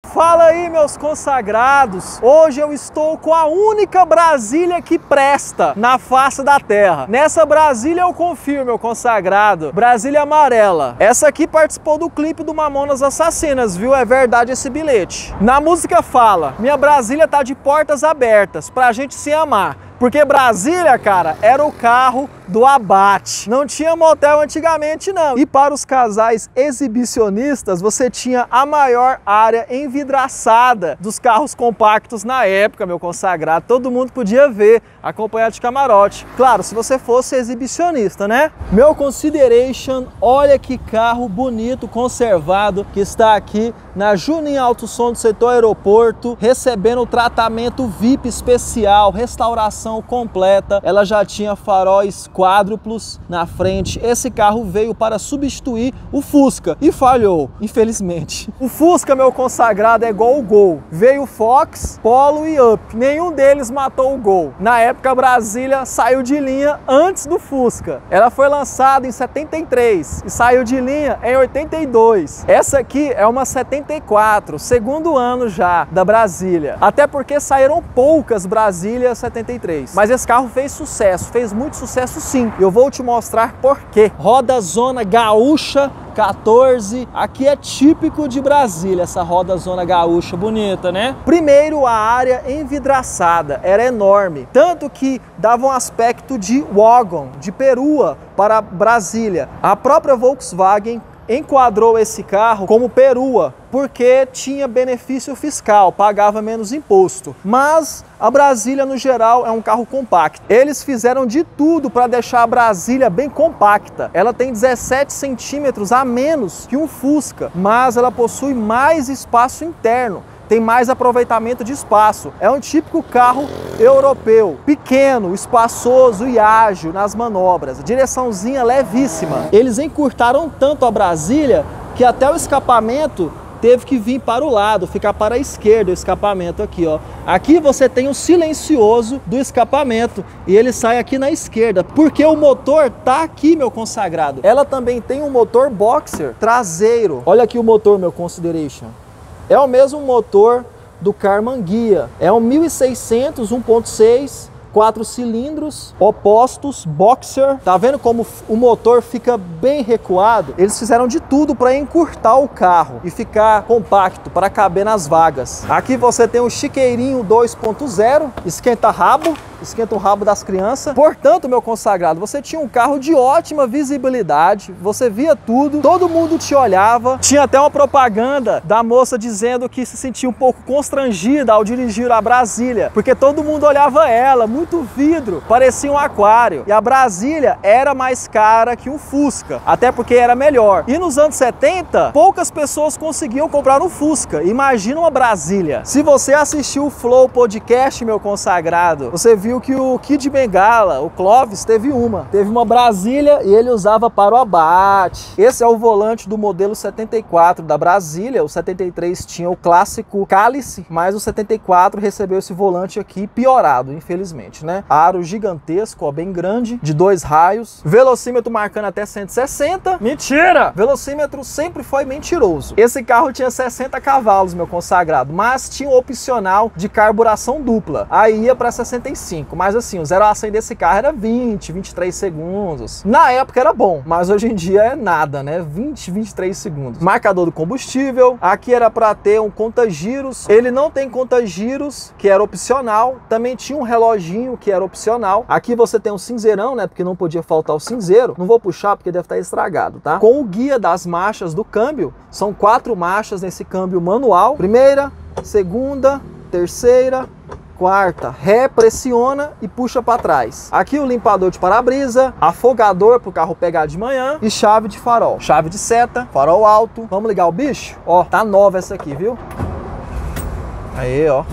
Fala aí, meus consagrados! Hoje eu estou com a única Brasília que presta na face da terra. Nessa Brasília eu confio, meu consagrado. Brasília amarela. Essa aqui participou do clipe do Mamonas Assassinas, viu? É verdade esse bilhete. Na música fala: minha Brasília tá de portas abertas pra gente se amar. Porque Brasília, cara, era o carro do abate. Não tinha motel antigamente, não. E para os casais exibicionistas, você tinha a maior área envidraçada dos carros compactos na época, meu consagrado. Todo mundo podia ver, acompanhado de camarote. Claro, se você fosse exibicionista, né? Meu consideration, olha que carro bonito, conservado, que está aqui na Juninho Alto Som do setor aeroporto, recebendo o tratamento VIP especial, restauração completa. Ela já tinha faróis quádruplos na frente. Esse carro veio para substituir o Fusca e falhou, infelizmente. O Fusca, meu consagrado, é igual o Gol. Veio Fox, Polo e Up. Nenhum deles matou o Gol. Na época, a Brasília saiu de linha antes do Fusca. Ela foi lançada em 73 e saiu de linha em 82. Essa aqui é uma 74, segundo ano já da Brasília. Até porque saíram poucas Brasília 73. Mas esse carro fez sucesso, fez muito sucesso sim. Eu vou te mostrar por quê. Roda Zona Gaúcha 14, aqui é típico de Brasília, essa roda Zona Gaúcha bonita, né? Primeiro, a área envidraçada era enorme, tanto que dava um aspecto de wagon, de perua para Brasília. A própria Volkswagen enquadrou esse carro como perua, porque tinha benefício fiscal, pagava menos imposto. Mas a Brasília, no geral, é um carro compacto. Eles fizeram de tudo para deixar a Brasília bem compacta. Ela tem 17 centímetros a menos que um Fusca, mas ela possui mais espaço interno. Tem mais aproveitamento de espaço. É um típico carro europeu, pequeno, espaçoso e ágil nas manobras, direçãozinha levíssima. Eles encurtaram tanto a Brasília que até o escapamento teve que vir para o lado, ficar para a esquerda o escapamento aqui, ó. Aqui você tem o silencioso do escapamento e ele sai aqui na esquerda, porque o motor tá aqui, meu consagrado. Ela também tem um motor boxer traseiro. Olha aqui o motor, meu consideration. É o mesmo motor do Karmann Ghia. É um 1600 1.6, 4 cilindros, opostos, boxer. Tá vendo como o motor fica bem recuado? Eles fizeram de tudo para encurtar o carro e ficar compacto, para caber nas vagas. Aqui você tem o chiqueirinho 2.0, esquenta o rabo das crianças. Portanto, meu consagrado, você tinha um carro de ótima visibilidade, você via tudo, todo mundo te olhava. Tinha até uma propaganda da moça dizendo que se sentia um pouco constrangida ao dirigir a Brasília, porque todo mundo olhava ela, muito vidro, parecia um aquário. E a Brasília era mais cara que um Fusca, até porque era melhor. E nos anos 70, poucas pessoas conseguiam comprar um Fusca. Imagina uma Brasília. Se você assistiu o Flow Podcast, meu consagrado, você viu que o Kid Bengala, o Clóvis, teve uma Brasília e ele usava para o abate. Esse é o volante do modelo 74 da Brasília. O 73 tinha o clássico cálice, mas o 74 recebeu esse volante aqui piorado, infelizmente, né? Aro gigantesco, ó, bem grande, de 2 raios, velocímetro marcando até 160. Mentira! Velocímetro sempre foi mentiroso. Esse carro tinha 60 cavalos, meu consagrado, mas tinha um opcional de carburação dupla. Aí ia para 65. Mas assim, o 0 a 100 desse carro era 20, 23 segundos. Na época era bom, mas hoje em dia é nada, né? 20, 23 segundos. Marcador do combustível. Aqui era para ter um conta-giros. Ele não tem conta-giros, que era opcional. Também tinha um reloginho, que era opcional. Aqui você tem um cinzeirão, né? Porque não podia faltar o cinzeiro. Não vou puxar porque deve estar estragado, tá? Com o guia das marchas do câmbio. São 4 marchas nesse câmbio manual. Primeira, segunda, terceira, quarta, ré, pressiona e puxa para trás. Aqui o limpador de para-brisa, afogador para o carro pegar de manhã e chave de farol. Chave de seta, farol alto. Vamos ligar o bicho? Ó, tá nova essa aqui, viu? Aí, ó.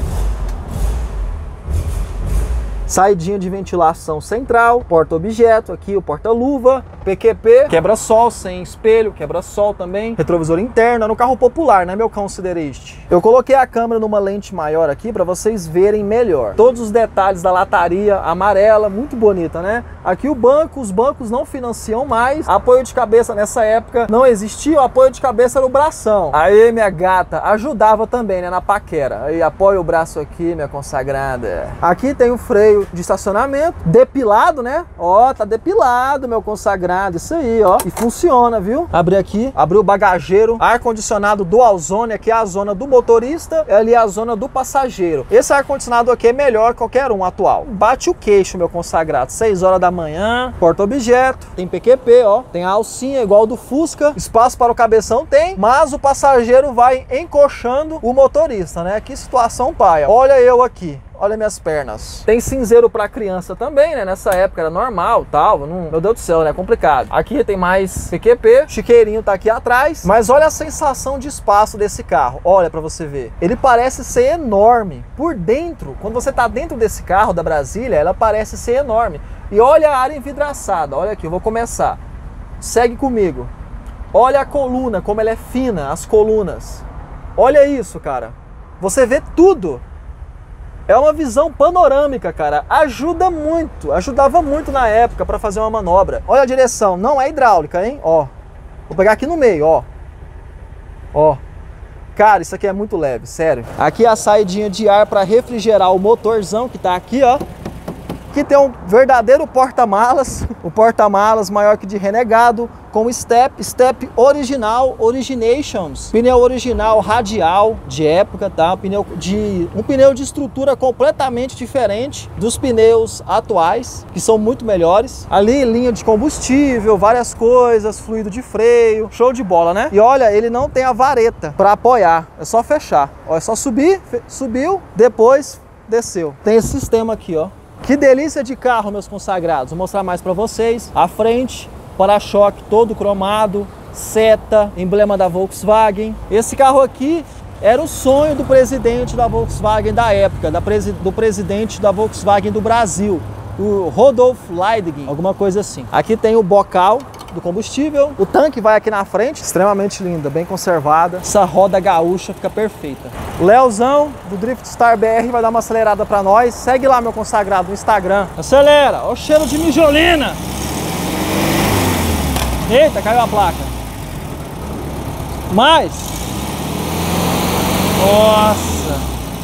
Saidinha de ventilação central, porta-objeto, aqui o porta-luva. PQP, quebra-sol, sem espelho, quebra-sol também. Retrovisor interno, é no carro popular, né, meu consideriste? Eu coloquei a câmera numa lente maior aqui para vocês verem melhor. Todos os detalhes da lataria amarela, muito bonita, né? Aqui o banco, os bancos não financiam mais. Apoio de cabeça nessa época não existia, o apoio de cabeça era o bração. Aí, minha gata, ajudava também, né, na paquera. Aí apoia o braço aqui, minha consagrada. Aqui tem o freio de estacionamento, depilado, né? Ó, tá depilado, meu consagrado, isso aí, ó. E funciona, viu? Abri aqui, abri o bagageiro, ar-condicionado dual zone, aqui é a zona do motorista, ali é a zona do passageiro. Esse ar-condicionado aqui é melhor que qualquer um atual. Bate o queixo, meu consagrado. 6 horas da manhã, porta-objeto, tem PQP, ó. Tem a alcinha igual do Fusca, espaço para o cabeção tem, mas o passageiro vai encoxando o motorista, né? Que situação paia. Olha eu aqui. Olha minhas pernas. Tem cinzeiro para criança também, né? Nessa época era normal, tal. Não, meu Deus do céu, né? Complicado. Aqui tem mais PQP. Chiqueirinho tá aqui atrás. Mas olha a sensação de espaço desse carro. Olha para você ver. Ele parece ser enorme. Por dentro, quando você tá dentro desse carro da Brasília, ela parece ser enorme. E olha a área envidraçada. Olha aqui, eu vou começar. Segue comigo. Olha a coluna, como ela é fina, as colunas. Olha isso, cara. Você vê tudo. É uma visão panorâmica, cara. Ajuda muito, ajudava muito na época para fazer uma manobra. Olha a direção, não é hidráulica, hein? Ó, vou pegar aqui no meio, ó. Ó. Cara, isso aqui é muito leve, sério. Aqui a saidinha de ar para refrigerar o motorzão que tá aqui, ó. Aqui tem um verdadeiro porta-malas, o porta-malas maior que de Renegado, com step original, Originations, pneu original radial de época, tá? Um pneu de estrutura completamente diferente dos pneus atuais, que são muito melhores. Ali linha de combustível, várias coisas, fluido de freio, show de bola, né? E olha, ele não tem a vareta para apoiar, é só fechar. Ó, é só subir, subiu, depois desceu. Tem esse sistema aqui, ó. Que delícia de carro, meus consagrados. Vou mostrar mais para vocês. A frente, para-choque todo cromado, seta, emblema da Volkswagen. Esse carro aqui era o sonho do presidente da Volkswagen da época, do presidente da Volkswagen do Brasil, o Rudolf Leidig, alguma coisa assim. Aqui tem o bocal do combustível, o tanque vai aqui na frente, extremamente linda, bem conservada. Essa roda gaúcha fica perfeita. O Leozão do Driftstar BR vai dar uma acelerada para nós. Segue lá, meu consagrado, no Instagram. Acelera, olha o cheiro de mijolina. Eita, caiu a placa. Mais. Nossa.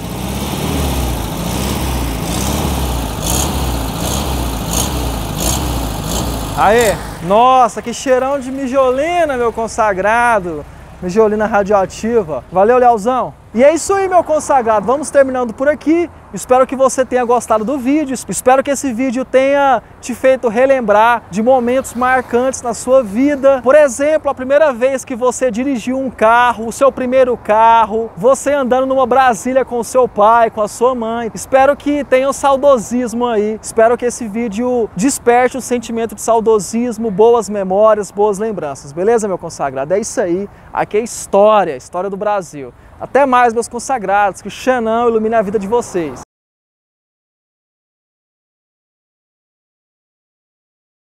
Aê. Nossa, que cheirão de mijolina, meu consagrado. Mijolina radioativa. Valeu, Leozão. E é isso aí, meu consagrado. Vamos terminando por aqui. Espero que você tenha gostado do vídeo. Espero que esse vídeo tenha te feito relembrar de momentos marcantes na sua vida. Por exemplo, a primeira vez que você dirigiu um carro, o seu primeiro carro, você andando numa Brasília com o seu pai, com a sua mãe. Espero que tenha um saudosismo aí. Espero que esse vídeo desperte um sentimento de saudosismo, boas memórias, boas lembranças. Beleza, meu consagrado? É isso aí. Aqui é história do Brasil. Até mais, meus consagrados, que o Xanão ilumine a vida de vocês.